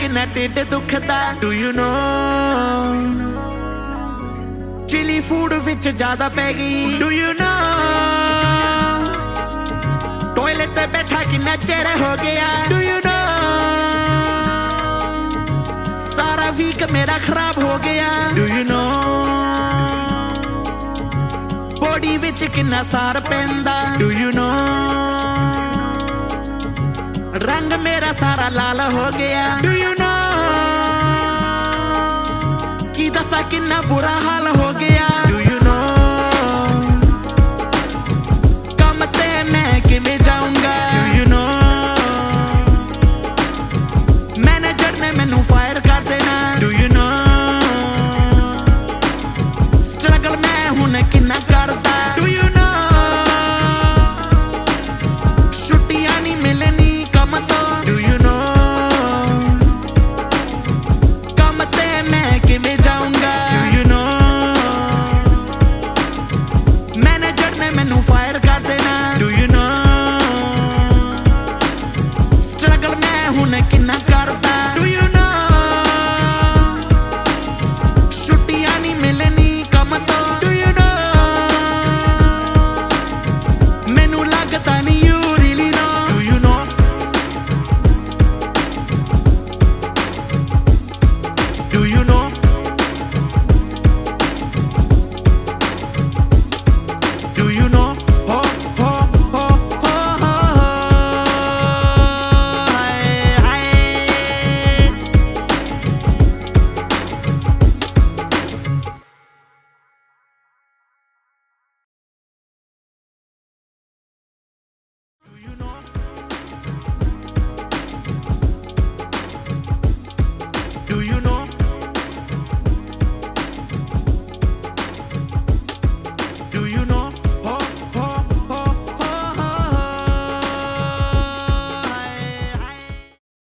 किन्ना ढिड दुखदा do you know chilli food विच ज्यादा पै गई डू यू नो टॉयलेट ते बैठा किन्ना चेहरा हो गया डू यू नो सारा वीक मेरा खराब हो गया डू यू नो बॉडी विच किन्ना सार पैंदा डू यू नो रंग मेरा सारा लाल हो गया डू यू नो की दसा किन्ना बुरा हाल हो गया